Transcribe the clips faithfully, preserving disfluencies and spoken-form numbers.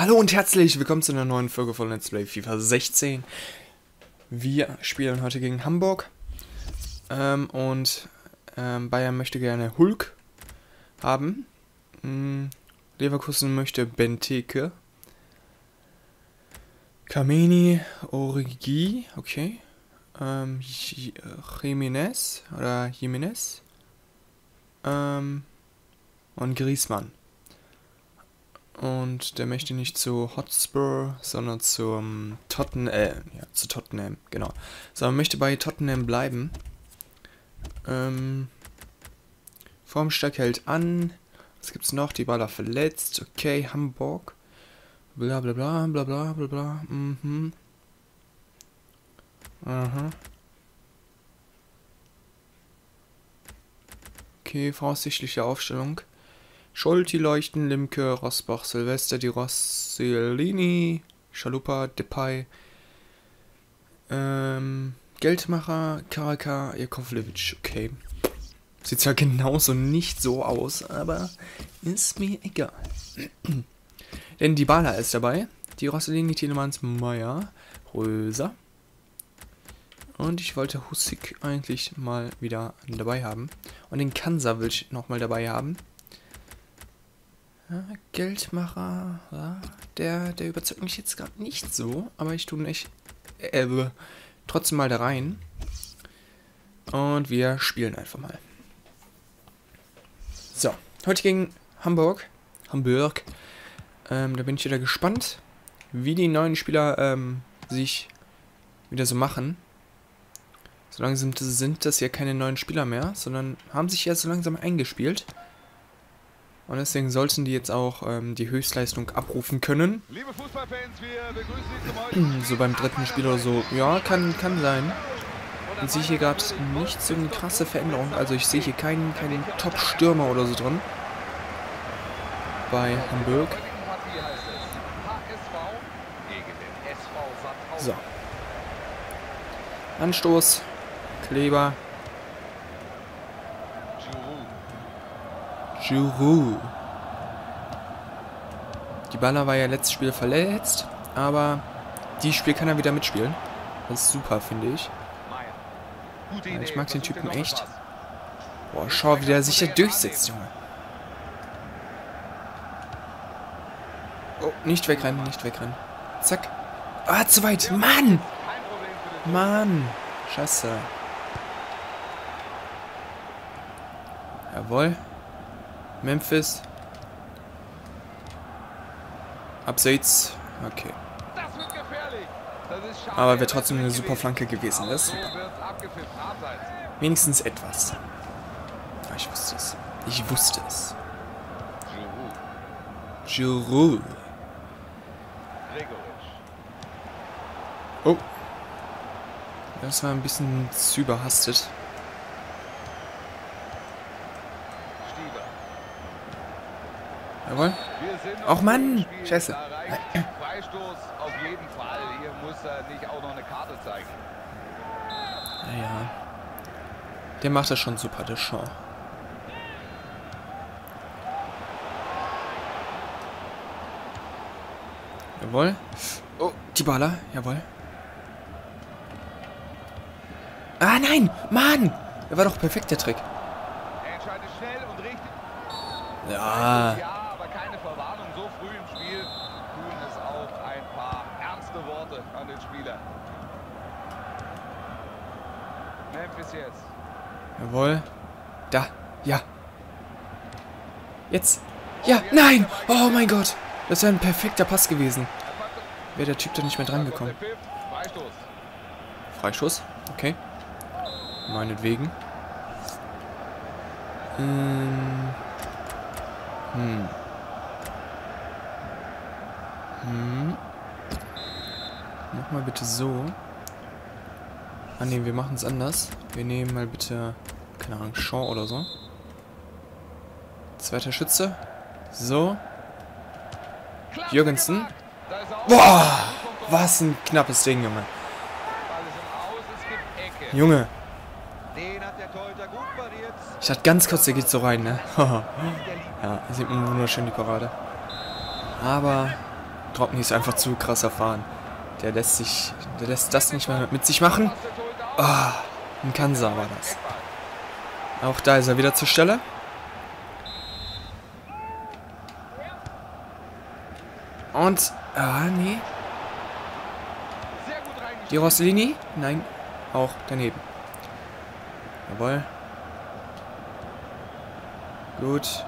Hallo und herzlich willkommen zu einer neuen Folge von Let's Play FIFA sechzehn. Wir spielen heute gegen Hamburg ähm, und ähm, Bayern möchte gerne Hulk haben. Ähm, Leverkusen möchte Benteke. Kameni, Origi, okay. Ähm, Jimenez oder Jimenez ähm, und Griezmann. Und der möchte nicht zu Hotspur, sondern zum Tottenham, äh, ja, zu Tottenham, genau. Sondern möchte bei Tottenham bleiben. Ähm, Formstark hält an. Was gibt's noch? Die Baller verletzt. Okay, Hamburg. Bla bla bla bla bla bla bla. Mhm. Aha. Okay, voraussichtliche Aufstellung. Scholti, Leuchten, Limke, Rosbach, Silvester, Di Rossellini, Chalupa, Depay, ähm, Geldmacher, Karaka, Jakovlevic, okay. Sieht zwar genauso nicht so aus, aber ist mir egal. Denn Dybala ist dabei, Di Rossellini, Tielemans, Meyer, Röser. Und ich wollte Hussig eigentlich mal wieder dabei haben. Und den Kansa will ich nochmal dabei haben. Ja, Geldmacher, ja, der, der überzeugt mich jetzt gerade nicht so, aber ich tue ihn echt äh, trotzdem mal da rein. Und wir spielen einfach mal. So, heute gegen Hamburg. Hamburg. Ähm, da bin ich wieder gespannt, wie die neuen Spieler ähm, sich wieder so machen. So langsam sind das ja keine neuen Spieler mehr, sondern haben sich ja so langsam eingespielt. Und deswegen sollten die jetzt auch ähm, die Höchstleistung abrufen können. Liebe Fußballfans, wir begrüßen Sie zum heutigen So beim dritten Spiel oder so. Ja, kann, kann sein. Ich sehe hier gerade nicht so eine krasse Veränderung. Also ich sehe hier keinen, keinen Top-Stürmer oder so drin. Bei Hamburg. So. Anstoß. Kleber. Giroud. Dybala war ja letztes Spiel verletzt, aber dieses Spiel kann er wieder mitspielen. Das ist super, finde ich. Ja, ich mag den Typen echt. Boah, schau, wie der sich hier durchsetzt, Junge. Oh, nicht wegrennen, nicht wegrennen. Zack. Ah, zu weit. Mann! Mann! Scheiße. Jawohl. Memphis. Abseits. Okay. Aber wäre trotzdem eine super Flanke gewesen. Das ist super. Wenigstens etwas. Ah, ich wusste es. Ich wusste es. Giroud. Oh. Das war ein bisschen zu überhastet. Jawohl. Och Mann! Scheiße. Freistoß auf jeden Fall. Hier muss er nicht auch noch eine Karte zeigen. Naja. Der macht das schon super, der Shaw. Jawohl. Oh, Dybala. Jawohl. Ah, nein! Mann! Der war doch perfekt, der Trick. Er entscheidet schnell und richtig. Ja. Ja, aber keine Verwarnung so früh im Spiel. Tun es auch ein paar ernste Worte an den Spieler. Memphis jetzt. Jawohl. Da. Ja. Jetzt. Ja. Nein! Oh mein Gott. Das wäre ein perfekter Pass gewesen. Wäre der Typ da nicht mehr dran gekommen. Freistoß. Freischuss. Okay. Meinetwegen. Ähm. Hm. Hm. Mach mal bitte so. Ah ne, wir machen es anders. Wir nehmen mal bitte, keine Ahnung, Shaw oder so. Zweiter Schütze. So. Jürgensen. Boah! Was ein knappes Ding, Junge. Junge. Ich dachte ganz kurz, der geht so rein, ne? Ja, sieht man wunderschön die Parade. Aber Dropny ist einfach zu krass erfahren. Der lässt sich, der lässt das nicht mehr mit sich machen. Ah, ein Kansa war das. Auch da ist er wieder zur Stelle. Und, ah, nee. Die Rossellini? Nein, auch daneben. Jawohl. Gut.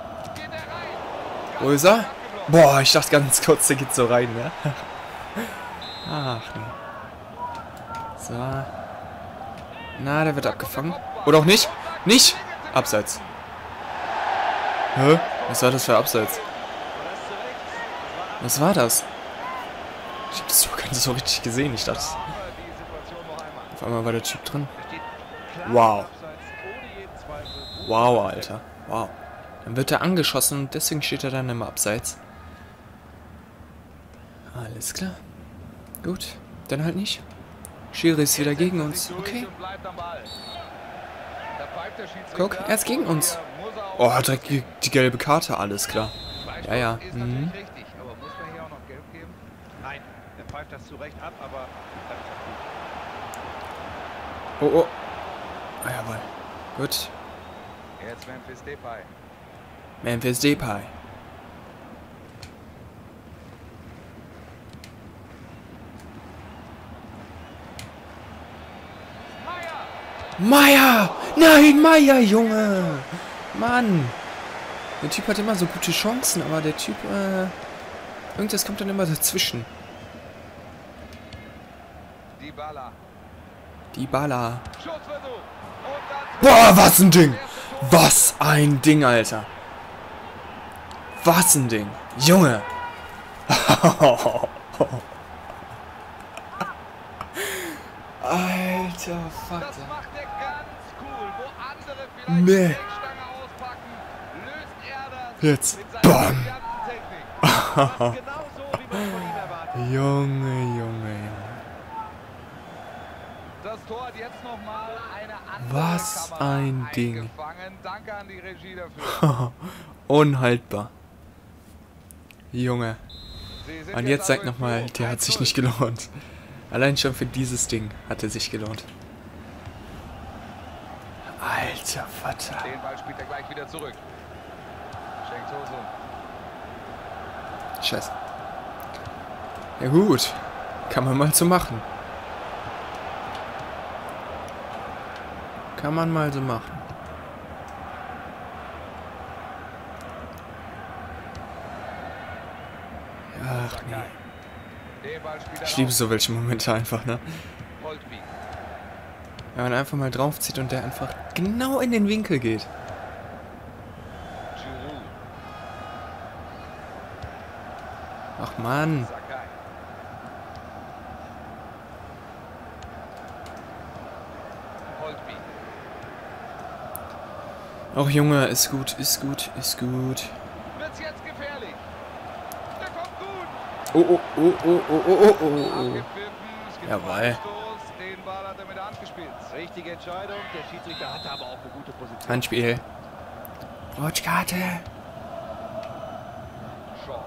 Wo ist er? Boah, ich dachte ganz kurz, der geht so rein, ne? Ach, nee. So. Na, der wird abgefangen. Oder auch nicht? Nicht! Abseits. Hä? Was war das für Abseits? Was war das? Ich hab das so gar nicht so richtig gesehen. Ich dachte, auf einmal war der Typ drin. Wow. Wow, Alter. Wow. Dann wird er angeschossen und deswegen steht er dann im Abseits. Alles klar. Gut. Dann halt nicht. Schiri ist wieder gegen uns. Okay. Guck, er ist gegen uns. Oh, direkt die, die gelbe Karte. Alles klar. Ja, ja. Mhm. Das zu Recht ab, aber oh, oh. Ah, jawohl. Gut. Jetzt Memphis Depay. Memphis Depay. Meier! Nein, Meier, Junge! Mann! Der Typ hat immer so gute Chancen, aber der Typ, äh... irgendwas kommt dann immer dazwischen. Dybala. Dybala. Boah, was ein Ding! Was ein Ding, Alter! Was ein Ding! Junge! Alter, Vater. Das macht er ganz cool. Wo andere vielleicht Nee. die Stange auspacken, löst er das Jetzt. mit seiner Bam! ganzen Technik. Genau so, wie man von ihm erwartet. Junge, Junge, Junge. Das Tor hat jetzt nochmal eine andere Was Kamera ein Ding. eingefangen. Danke an die Regie dafür. Unhaltbar. Junge. Sie sind Und jetzt also sag in nochmal, Führung. der hat sich nicht gelohnt. Allein schon für dieses Ding hat er sich gelohnt. Alter Vater. Den Ball spielt er gleich wieder zurück. Schenkt Tosun. Scheiße. Ja gut. Kann man mal so machen. Kann man mal so machen. Ach nee. Den Ball spielt er Ich liebe auf. so welche Momente einfach, ne? Holtby. Wenn man einfach mal draufzieht und der einfach genau in den Winkel geht. Giroud. Ach Mann. Sakai. Holtby. Ach Junge, ist gut, ist gut, ist gut. Wird's jetzt gefährlich. Der kommt gut. Oh, oh, oh, oh, oh, oh, oh, oh, oh. Abgepfiffen. Es gibt Jawohl. einen Stoß. Den Ball hat er mit der Hand gespielt. Richtige Entscheidung. Der Schiedsrichter hatte aber auch eine gute Position. Handspiel. Rutschkarte. Shaw.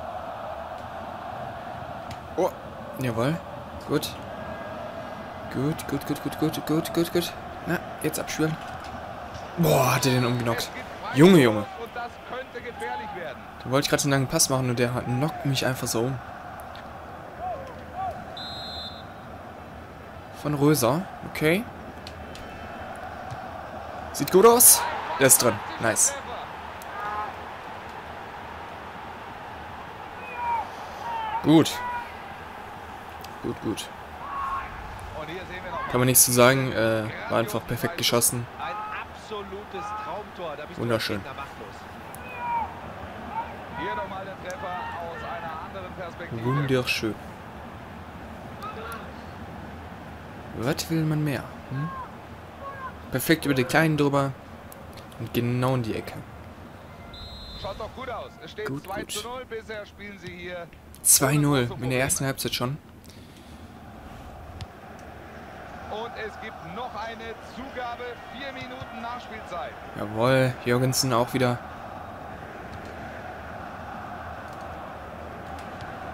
Oh, jawohl. Gut. Gut, gut, gut, gut, gut, gut, gut, gut. Na, jetzt abspüren. Boah, hat er den umgenockt. Es gibt Junge, Freistoß Junge. Und das könnte gefährlich werden. Da wollte ich gerade einen langen Pass machen und der hat- knockt mich einfach so um. Von Röser. Okay. Sieht gut aus. Der ist drin. Nice. Gut. Gut, gut. Und hier sehen wir noch Kann man nichts zu sagen. Äh, war einfach perfekt geschossen. ein absolutes Traumtor. Da bist Wunderschön. Du als Gegner machtlos. Hier nochmal der Treffer aus einer anderen Perspektive. Wunderschön. Was will man mehr? Hm? Perfekt über die Kleinen drüber. Und genau in die Ecke. Schaut doch gut aus. Es steht Gut, zwei gut. zu null. Bisher spielen sie hier zwei null in der ersten Halbzeit schon. Und es gibt noch eine Zugabe. Vier Minuten Nachspielzeit. Jawohl, Jorgensen auch wieder.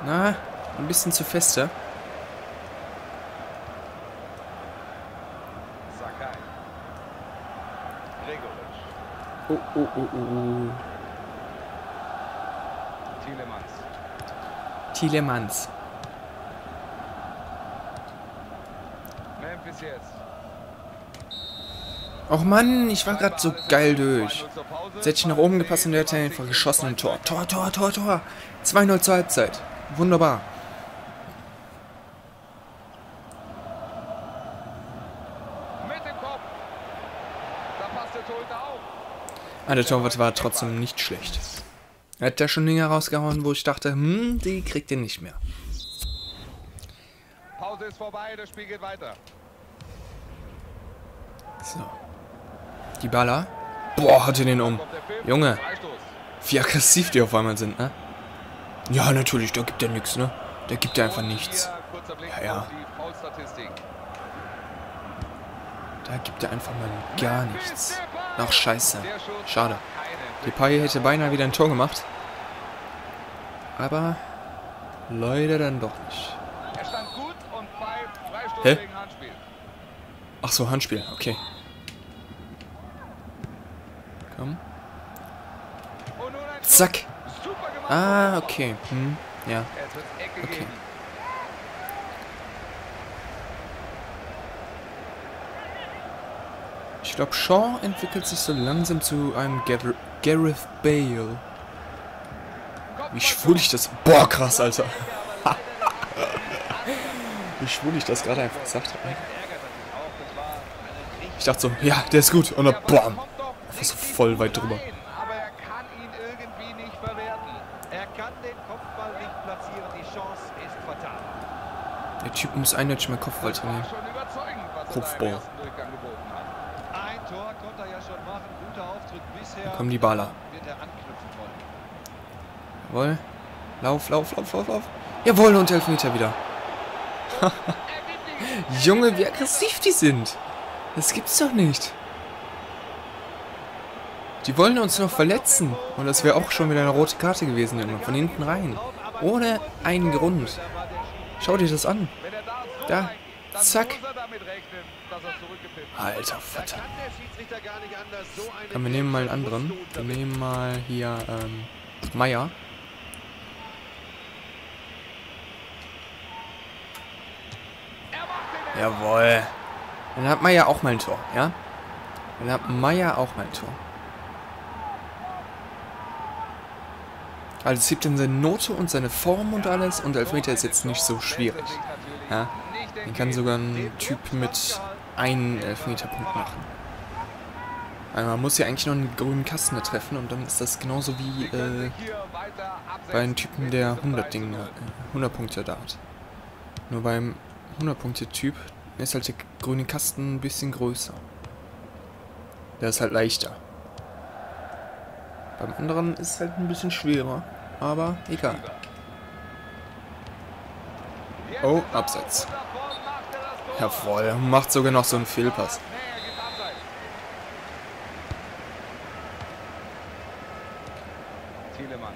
Na, ein bisschen zu feste. Sakai. Gregoritsch. Oh, oh, oh, oh, oh. Tielemans. Tielemans. Memphis jetzt. Och Mann, ich war gerade so geil durch. Jetzt hätte ich nach oben gepasst und der hätte einfach geschossen im Tor. Tor, Tor, Tor, Tor. zwei null zur Halbzeit. Wunderbar. Mit dem Kopf. Da passt der Torhüter auf. Ah, der Torwart war trotzdem nicht schlecht. Er hat da schon Dinge rausgehauen, wo ich dachte, hm, die kriegt ihr nicht mehr. Pause ist vorbei, das Spiel geht weiter. So. Die Baller. Boah, hatte den um. Junge, wie aggressiv die auf einmal sind, ne? Ja, natürlich, da gibt er nichts, ne? Da gibt er einfach nichts. Ja, ja. Da gibt er einfach mal gar nichts. Ach, scheiße. Schade. Depay hätte beinahe wieder ein Tor gemacht. Aber leider dann doch nicht. Er stand gut und pfeift Freistoß Hä? wegen Handspiel. Ach so, Handspiel, okay. Komm. Und nun ein Zack. super gemacht. Ah, okay. Hm, ja. Jetzt wird's Ecke Okay. geben. Ich glaube, Shaw entwickelt sich so langsam zu einem Gar Gareth Bale. Wie schwul ich das... Boah, krass, Alter. Wie schwul ich das gerade einfach gesagt habe. Ich dachte so, ja, der ist gut. Und dann, boah, einfach so voll weit drüber. Aber er kann ihn irgendwie nicht verwerten. Er kann den Kopfball nicht platzieren. Die Chance ist fatal. Der Typ muss eindeutig mal Kopfball trainieren. Schon überzeugend, was er da im Kopfball. ersten Durchgang geboten hat. Ein Tor konnte er ja schon machen. Guter Auftritt bisher. Kommen die Baller. Wird er anknüpfen wollen. Jawohl. Lauf, lauf, lauf, lauf, lauf. Jawohl, und Elfmeter wieder. Junge, wie aggressiv die sind. Das gibt's doch nicht. Die wollen uns noch verletzen. Und das wäre auch schon wieder eine rote Karte gewesen, Junge. Von hinten rein. Ohne einen Grund. Schau dir das an. Wenn er da so Da. reingeht, dann Zack. muss er damit rechnen, dass er zurückgepfiffen wird. Alter Vater. Kann der Schiedsrichter gar nicht anders. So eine Komm, wir nehmen mal einen anderen. Wir nehmen mal hier, ähm, Meier. Er macht den Jawohl. Dann hat Meier auch mal ein Tor, ja? Dann hat Meier auch mal ein Tor. Also es gibt dann seine Note und seine Form und alles. Und Elfmeter ist jetzt nicht so schwierig. Ja? Den kann sogar ein Typ mit einem Elfmeterpunkt machen. Also man muss ja eigentlich noch einen grünen Kasten treffen. Und dann ist das genauso wie äh, bei einem Typen, der hundert, Dinge, äh, hundert Punkte da hat. Nur beim hundert-Punkte-Typ ist halt der grüne Kasten ein bisschen größer. Der ist halt leichter. Beim anderen ist es halt ein bisschen schwerer. Aber egal. Oh, Abseits. Jawohl, macht sogar noch so einen Fehlpass. Tielemans.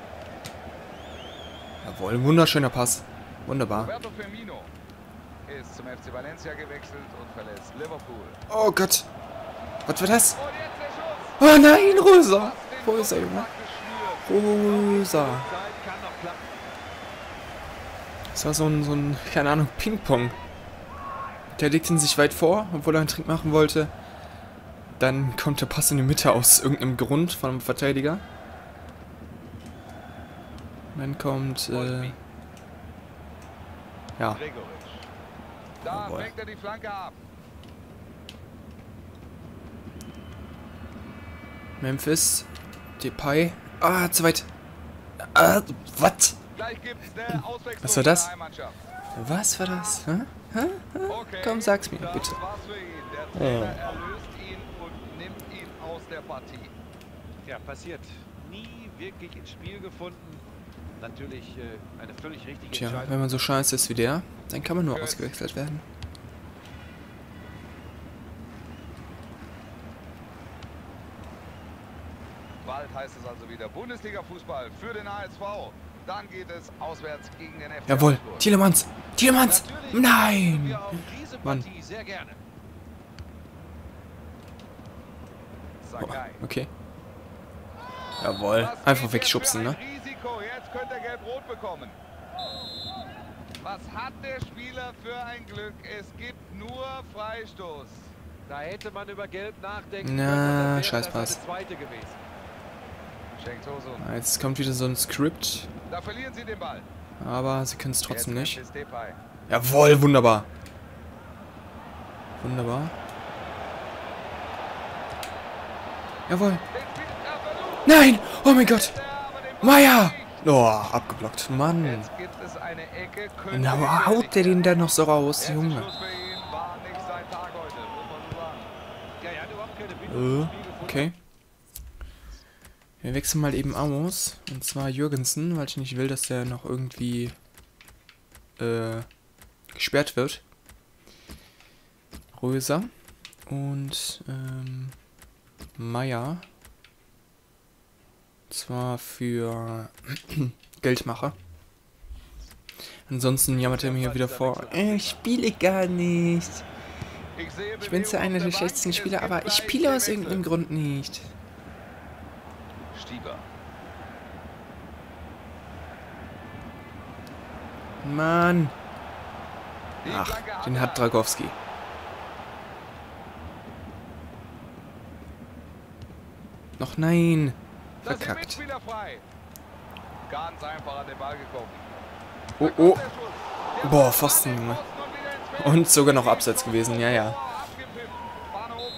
Jawohl, wunderschöner Pass. Wunderbar. Roberto Firmino ist zum F C Valencia gewechselt und verlässt Liverpool. Oh Gott. Was war das? Und jetzt der Schuss. Oh nein, Rosa. Wo ist er, Junge? Geschnürt. Rosa. Zeit kann noch klappen. Das war so ein, so ein, keine Ahnung, Ping-Pong. Der legt ihn sich weit vor, obwohl er einen Trick machen wollte. Dann kommt der Pass in die Mitte aus irgendeinem Grund von einem Verteidiger. Und dann kommt, äh, ja, Gregoritsch. Da Jawohl. fängt er die Flanke ab. Memphis, Depay. Ah, zu weit. Ah, was? Gleich gibt's eine Auswechslung Was war das? der Heimmannschaft. Was war das? Hä? Hä? Hä? Okay, Komm, sag's mir, das bitte. war's für ihn. Der Trainer Oh. erlöst ihn und nimmt ihn aus der Partie. Ja, passiert. Nie wirklich ins Spiel gefunden. Natürlich äh, eine völlig richtige Tja, Entscheidung. wenn man so scheiße ist wie der, dann kann man nur ausgewechselt werden. Bald heißt es also wieder Bundesliga-Fußball für den H S V. Dann geht es auswärts gegen den F C Jawohl, Augsburg. Tielemans! Tielemans! Natürlich Nein! gucken wir auf diese Mann. Partie sehr gerne. Sakai. Okay. Jawohl, Was einfach geht wegschubsen, hier ne? für ein Risiko? Jetzt könnte er gelb-rot bekommen. Was hat der Spieler für ein Glück? Es gibt nur Freistoß. Da hätte man über Gelb nachdenken Na, können. und dann wäre scheiß das Pass. eine zweite gewesen. Schenkt Tosun. Jetzt kommt wieder so ein Skript, Da verlieren sie den Ball. aber sie können es trotzdem Jetzt nicht. Memphis Depay. Jawohl, wunderbar. Wunderbar. Jawohl. Den spielt er versucht Nein! Oh mein Gott! er, aber den Ball Meier! nicht. Oh, abgeblockt. Mann. Jetzt gibt es eine Ecke. könnte Na, gefährlich haut der den werden. dann noch so raus, Erster Junge? Schuss für ihn war nicht sein Tag heute, muss man so sagen. Ja, er hat überhaupt keine Bindung Äh, zum Spiel gefunden. okay. Wir wechseln mal eben aus. Und zwar Jürgensen, weil ich nicht will, dass der noch irgendwie äh, gesperrt wird. Röser. Und ähm, Meier. Zwar für Geldmacher. Ansonsten jammert er mir hier wieder vor. Äh, ich spiele gar nicht. Ich, sehe Ich bin zwar Bewegung einer auf der der schlechtesten Bank. Spieler, Es aber gibt ich gleich spiele den aus irgendeinem Wechsel. Grund nicht. Stieber. Mann. Die Ach, Flanke hat den er. hat Dragowski. Noch nein. Da sind Verkackt. Mitspieler frei. Ganz einfach an den Ball gekommen. Oh, Da kommt oh. der Schuss. Der Boah, Ball Pfosten, an den Junge. Pfosten und wieder ins Feld. Und sogar noch abseits gewesen, ja, ja. Tor abgepfiffen. Fahne oben.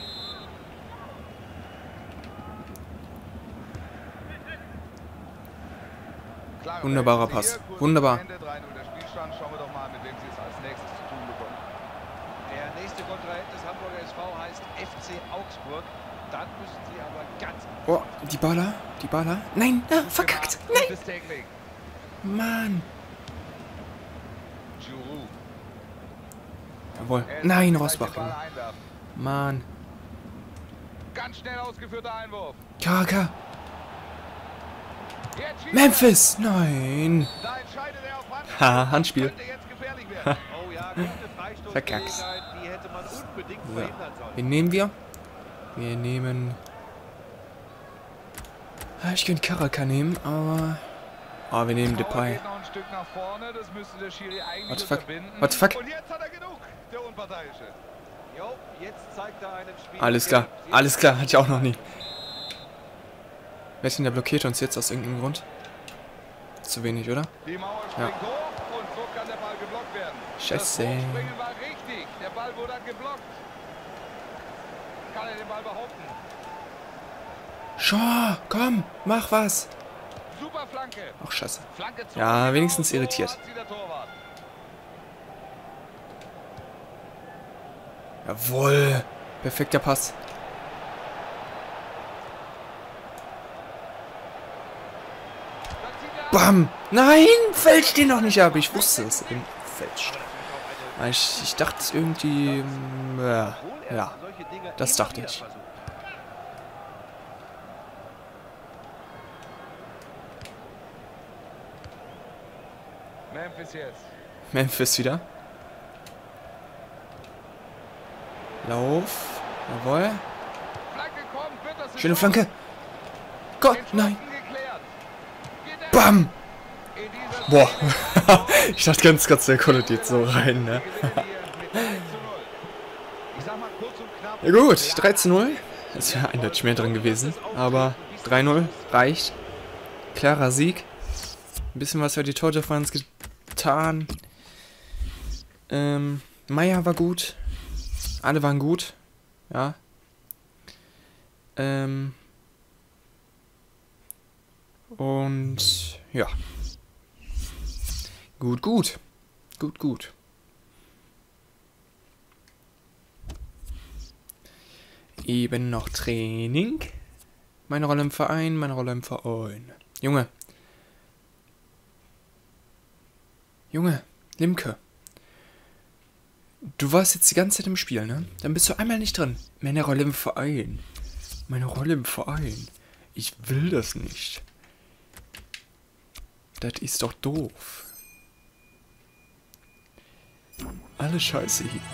Klare Wunderbarer Verhältnisse Pass. hier. Kurz Wunderbar. vor Ende, drei null der Spielstand. Schauen wir doch mal, mit wem sie es als nächstes zu tun bekommen. Der nächste Kontrahent des Hamburger S V heißt F C Augsburg. Dann müssen sie aber ganz... Oh, die Baller. Die Baller. Nein, ah, verkackt. Nein. Gutes Tackling. Mann. Giroud. Jawohl. Er ist Nein, gleich den Rosbach. Ball Junge. einwerfen. Mann. Ganz schnell ausgeführter Einwurf. K K. Jetzt schießt Memphis. Nein. er. Da entscheidet er auf Handspiel. Ha, Handspiel. Könnte jetzt gefährlich werden. Oh ja, gute Freistoßgelegenheit, die hätte man unbedingt So. verhindern sollen. Wen nehmen wir? Wir nehmen... Ah, ich könnte Karaka nehmen, aber... Ah, wir nehmen Power Depay. geht noch ein Stück nach vorne. Das müsste der Schiri eigentlich What the fuck? unterbinden. What the fuck? Und jetzt hat er genug, der Unparteiische. Jo, jetzt zeigt er einen Spiel. Alles klar. Alles klar, hatte ich auch noch nie. Wer ist denn der blockiert uns jetzt aus irgendeinem Grund? Zu wenig, oder? Die Mauer Ja. springt hoch und so kann der Ball geblockt werden. Scheiße. Das Hochspringen war richtig. Der Ball wurde dann geblockt. Kann er den Ball behaupten? Shaw, komm, mach was. Super Flanke. Ach, scheiße. Flanke zum Ja, Genau, wenigstens so irritiert. hat sie der Torwart. Jawohl. Perfekter Pass. Da zieht er ab. Bam. Nein, fälscht den doch nicht ab. Ich wusste es. eben. Fälscht. Ich, ich dachte es irgendwie... mm, Ja, ja. Das dachte ich. Memphis jetzt. Memphis wieder. Lauf. Jawohl. Flanke kommt, wird das eine Schöne Chance? Flanke. Gott, Den nein. Pfosten geklärt. Geht er? Bam. In dieser Boah. Szene Ich dachte ganz kurz, der kommt jetzt so rein, ne? gewinnen wir mit drei zu null. Ich sag mal kurz und knapp. Ja gut, drei zu null. Es wäre eindeutig mehr drin gewesen. Aber drei null reicht. Klarer Sieg. Ein bisschen was für die Tordifferenz getan. Ähm, Meier war gut. Alle waren gut. Ja. Ähm. Und ja. Gut, gut. Gut, gut. Eben noch Training. Meine Rolle im Verein, meine Rolle im Verein. Junge. Junge, Limke. Du warst jetzt die ganze Zeit im Spiel, ne? Dann bist du einmal nicht drin. Meine Rolle im Verein. Meine Rolle im Verein. Ich will das nicht. Das ist doch doof. Alle Scheiße hier.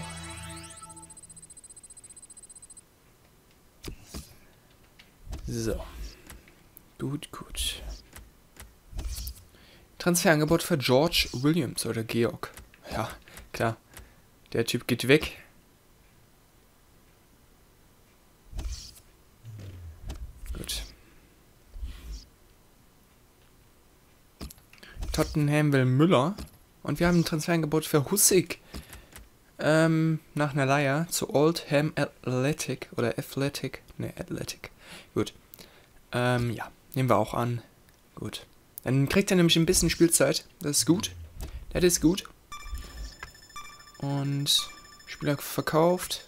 So. Gut, gut. Transferangebot für George Williams oder Georg. Ja, klar. Der Typ geht weg. Gut. Tottenham will Müller. Und wir haben ein Transferangebot für Hussig. Ähm, nach einer Leihe zu Oldham Athletic oder Athletic. Ne, Athletic. Gut. Ähm, ja. Nehmen wir auch an. Gut. Dann kriegt er nämlich ein bisschen Spielzeit. Das ist gut. Das ist gut. Und Spieler verkauft.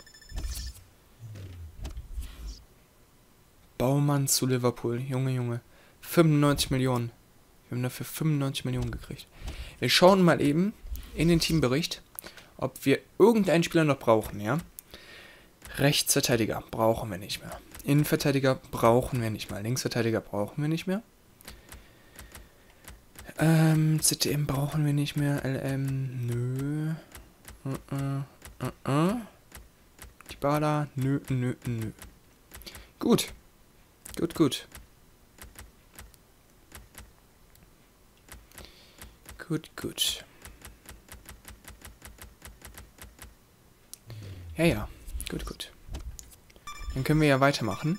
Baumann zu Liverpool. Junge, Junge. fünfundneunzig Millionen. Wir haben dafür fünfundneunzig Millionen gekriegt. Wir schauen mal eben in den Teambericht, ob wir irgendeinen Spieler noch brauchen, ja? Rechtsverteidiger brauchen wir nicht mehr. Innenverteidiger brauchen wir nicht mehr. Linksverteidiger brauchen wir nicht mehr. Ähm, Z D M brauchen wir nicht mehr. L M, nö. Uh, uh, uh, uh. Dybala, nö, nö, nö. Gut. Gut, gut. Gut, gut. Ja, ja. Gut, gut. Dann können wir ja weitermachen.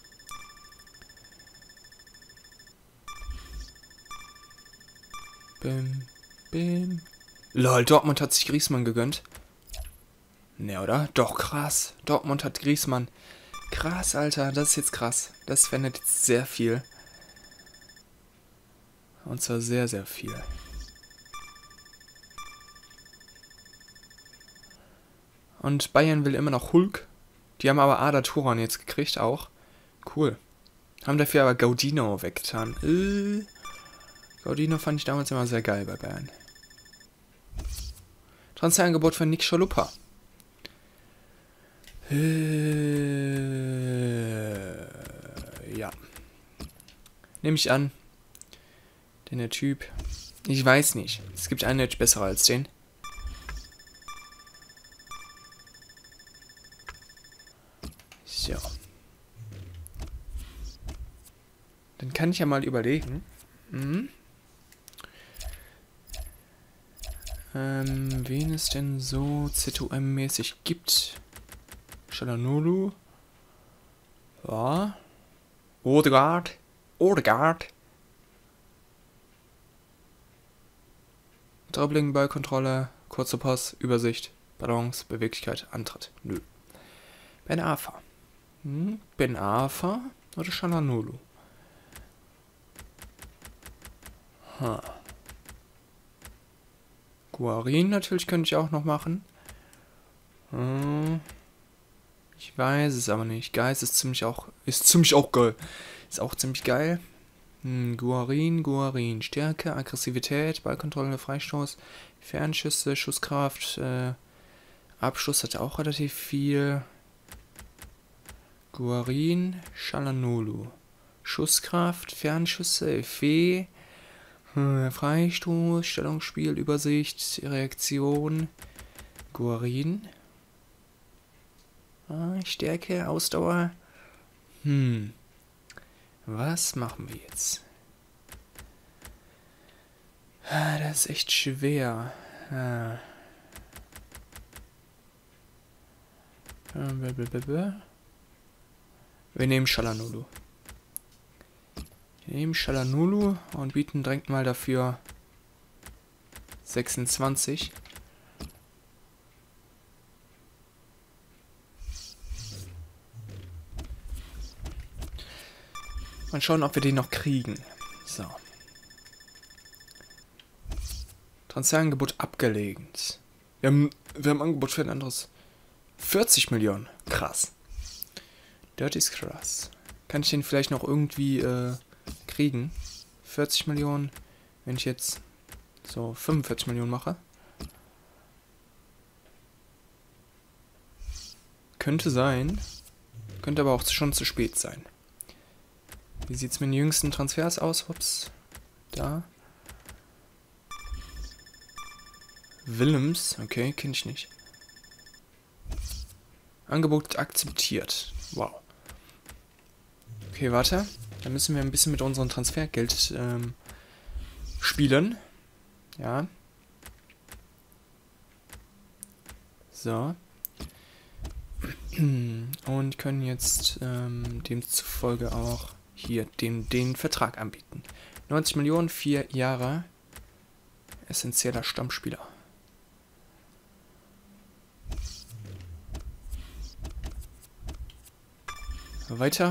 Bim, bim. Lol, Dortmund hat sich Griezmann gegönnt. Ne, oder? Doch, krass. Dortmund hat Griezmann. Krass, Alter. Das ist jetzt krass. Das verändert jetzt sehr viel. Und zwar sehr, sehr viel. Und Bayern will immer noch Hulk. Die haben aber Arda Turan jetzt gekriegt auch. Cool. Haben dafür aber Gaudino weggetan. Äh, Gaudino fand ich damals immer sehr geil bei Bayern. Transferangebot für Nick Chalupa. Äh, ja. Nehme ich an. Denn der Typ... Ich weiß nicht. Es gibt einen Edge besser als den. So. Dann kann ich ja mal überlegen. Hm? Ähm, wen es denn so Z O M-mäßig gibt. Çalhanoğlu. Ja. Odegaard. Odegaard. Dribbling, Ballkontrolle, kurzer Pass, Übersicht, Balance, Beweglichkeit, Antritt. Nö. Ben Arfa. Hm? Ben Arfa oder Çalhanoğlu? Ha. Guarin natürlich könnte ich auch noch machen. Hm. Ich weiß es aber nicht. Geist ist ziemlich auch ist ziemlich auch geil. Ist auch ziemlich geil. Hm, Guarin, Guarin. Stärke, Aggressivität, Ballkontrolle, Freistoß, Fernschüsse, Schusskraft, äh, Abschluss hat er auch relativ viel. Guarin, Çalhanoğlu. Schusskraft, Fernschüsse, Effet, hm, Freistoß, Stellungsspiel, Übersicht, Reaktion. Guarin. Ah, Stärke, Ausdauer. Hm. Was machen wir jetzt? Ah, das ist echt schwer. Ah. Wir nehmen Çalhanoğlu. Wir nehmen Çalhanoğlu und bieten direkt mal dafür sechsundzwanzig. Mal schauen, ob wir den noch kriegen. So. Transferangebot abgelehnt. Wir haben, wir haben ein Angebot für ein anderes. vierzig Millionen. Krass. Das ist krass. Kann ich den vielleicht noch irgendwie äh, kriegen? vierzig Millionen. Wenn ich jetzt so fünfundvierzig Millionen mache. Könnte sein. Könnte aber auch schon zu spät sein. Wie sieht es mit den jüngsten Transfers aus? Ups. Da. Willems, okay, kenne ich nicht. Angebot akzeptiert. Wow. Okay, warte. Dann müssen wir ein bisschen mit unserem Transfergeld ähm, spielen. Ja. So. Und können jetzt ähm, demzufolge auch hier den, den Vertrag anbieten. neunzig Millionen, vier Jahre. Essentieller Stammspieler. Weiter.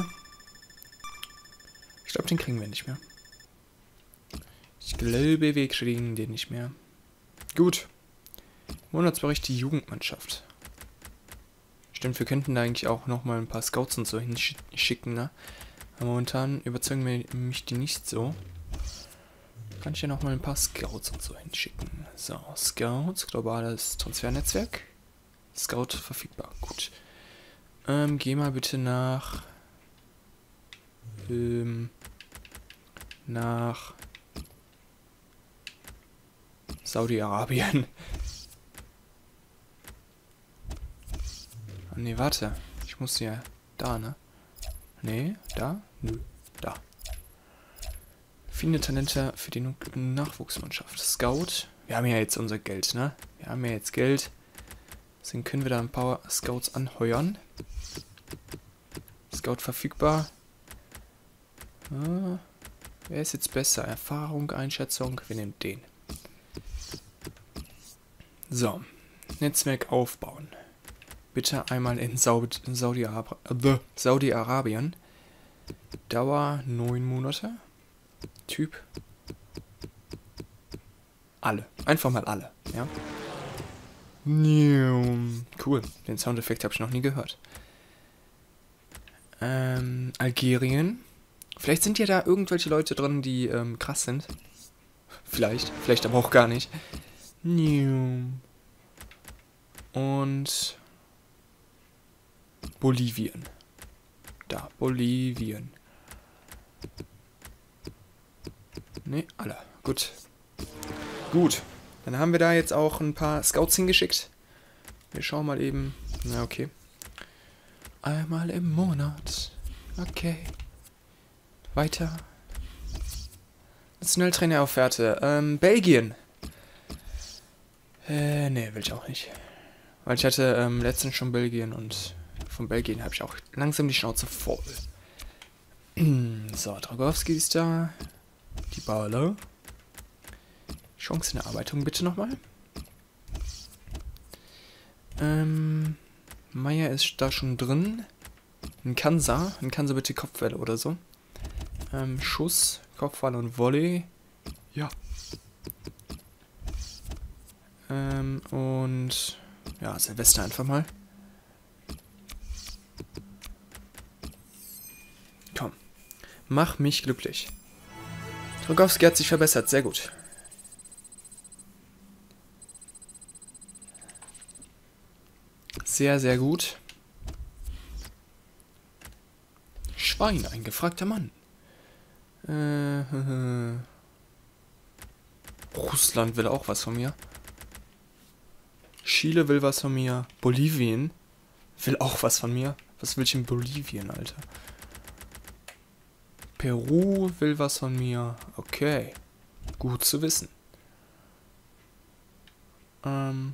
Ich glaube, den kriegen wir nicht mehr. Ich glaube, wir kriegen den nicht mehr. Gut. Monatsbericht die Jugendmannschaft. Stimmt, wir könnten da eigentlich auch nochmal ein paar Scouts und so hinschicken, ne? Aber momentan überzeugen mich die nicht so. Kann ich ja nochmal ein paar Scouts und so hinschicken. So, Scouts, globales Transfernetzwerk. Scout verfügbar, gut. Ähm, geh mal bitte nach... Ähm, nach... Saudi-Arabien. Ah, nee, warte. Ich muss ja... Da, ne? Nee, da? Nö, da. Viele Talente für die Nachwuchsmannschaft. Scout. Wir haben ja jetzt unser Geld, ne? Wir haben ja jetzt Geld. Deswegen können wir da ein paar Scouts anheuern. Scout verfügbar. Ah, wer ist jetzt besser? Erfahrung, Einschätzung. Wir nehmen den. So. Netzwerk aufbauen. Bitte einmal in Saudi Saudi-Arabien. Saudi-Arabien. Dauer neun Monate. Typ. Alle. Einfach mal alle. Ja. Cool. Den Soundeffekt habe ich noch nie gehört. Ähm, Algerien. Vielleicht sind ja da irgendwelche Leute drin, die ähm, krass sind. Vielleicht. Vielleicht aber auch gar nicht. Und Bolivien. Da, Bolivien. Ne, alle. Gut. Gut. Dann haben wir da jetzt auch ein paar Scouts hingeschickt. Wir schauen mal eben. Na, okay. Einmal im Monat. Okay. Weiter. Nationaltrainer-Offerte. Ähm, Belgien. Äh, ne, will ich auch nicht. Weil ich hatte ähm, letztens schon Belgien und von Belgien habe ich auch langsam die Schnauze voll. So, Dragowski ist da. Die Bale. Chancenerarbeitung bitte nochmal. Ähm, Meier ist da schon drin. Ein Kansa. Ein Kansa bitte Kopfwelle oder so. Ähm, Schuss, Kopfball und Volley. Ja. Ähm, und ja, Silvester einfach mal. Komm. Mach mich glücklich. Dragowski hat sich verbessert, sehr gut. Sehr, sehr gut. Schwein, ein gefragter Mann. Äh, äh, Russland will auch was von mir. Chile will was von mir. Bolivien will auch was von mir. Was will ich in Bolivien, Alter? Peru will was von mir. Okay. Gut zu wissen. Ähm.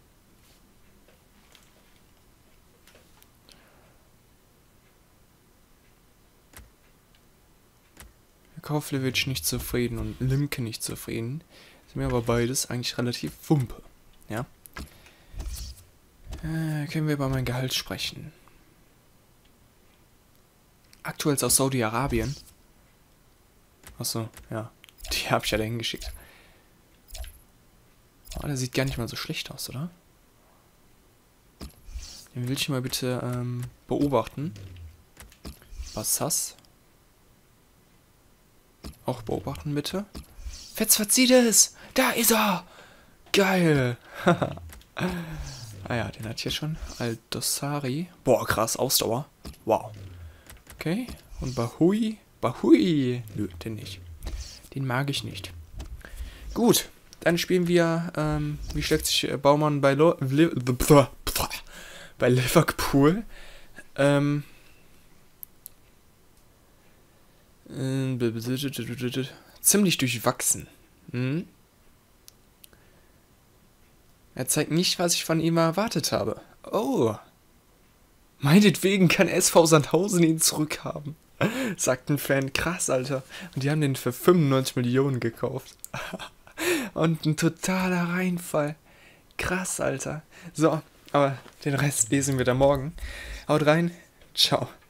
Kauflewitsch nicht zufrieden und Limke nicht zufrieden. Sind mir aber beides eigentlich relativ wumpe. Ja. Äh, können wir über mein Gehalt sprechen. Aktuell aus Saudi-Arabien. Achso, ja. Die habe ich ja dahin geschickt. Oh, der sieht gar nicht mal so schlecht aus, oder? Den will ich mal bitte ähm, beobachten. Bassas. Auch beobachten, bitte. Fetzfazides! Da ist er! Geil! Ah ja, den hat hier schon. Al-Dossari. Boah, krass, Ausdauer. Wow. Okay. Und Bahui. Bahui. Nö, den nicht. Den mag ich nicht. Gut. Dann spielen wir, ähm, wie schlägt sich Baumann bei, Lo Li bei Liverpool? Ähm, äh, ziemlich durchwachsen. Hm? Er zeigt nicht, was ich von ihm erwartet habe. Oh. Meinetwegen kann S V Sandhausen ihn zurückhaben, sagt ein Fan. Krass, Alter. Und die haben den für fünfundneunzig Millionen gekauft. Und ein totaler Reinfall. Krass, Alter. So, aber den Rest lesen wir dann morgen. Haut rein. Ciao.